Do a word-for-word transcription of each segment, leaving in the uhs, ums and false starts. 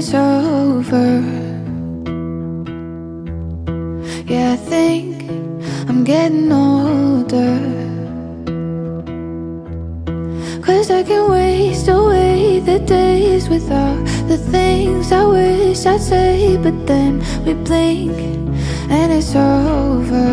it's over. Yeah, I think I'm getting older, 'cause I can waste away the days without the things I wish I'd say. But then we blink and it's over.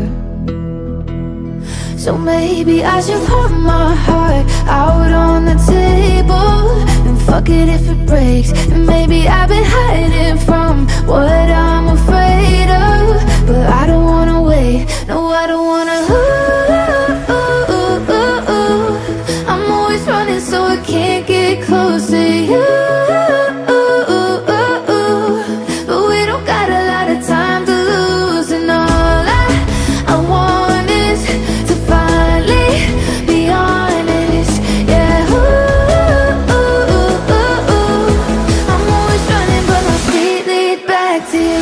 So maybe I should put my heart out on the table and fuck it if it breaks. And maybe I've been hiding from what I'm afraid of, but I don't wanna wait, no I don't wanna. Ooh, ooh, ooh, ooh, ooh. I'm always running so I can't get close to you. Ooh, ooh, ooh, ooh. But we don't got a lot of time to lose, and all I, I want is to finally be honest. Yeah, ooh, ooh, ooh, ooh, ooh. I'm always running but my feet lead back to you.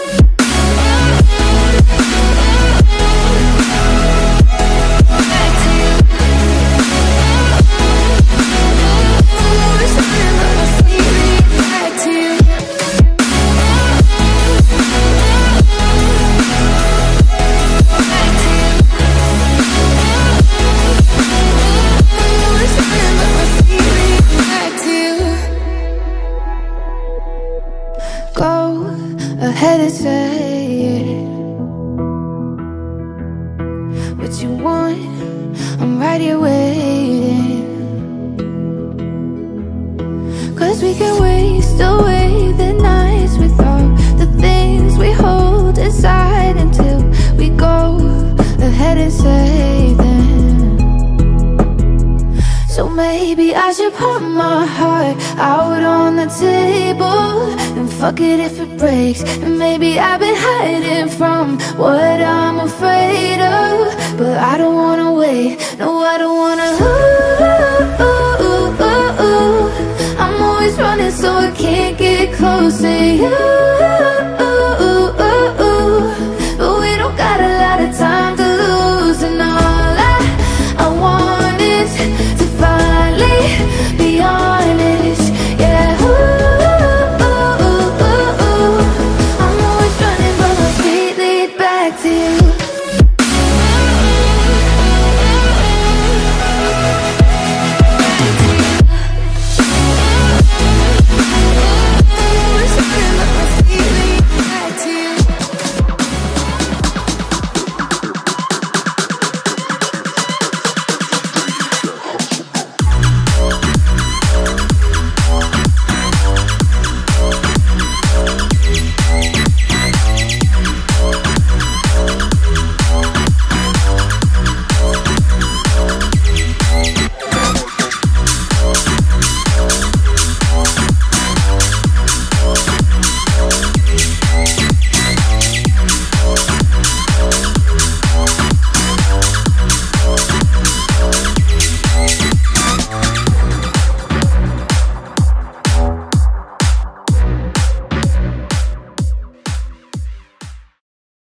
Go ahead and say it, what you want, I'm right here waiting. 'Cause we can waste away the nights without the things we hold inside until we go ahead and say them. So maybe I should put my heart out on the table and fuck it if it breaks. And maybe I've been hiding from what I'm afraid of, but I don't wanna wait, no I don't wanna. Ooh, ooh, ooh, ooh, ooh. I'm always running so I can't get close to you.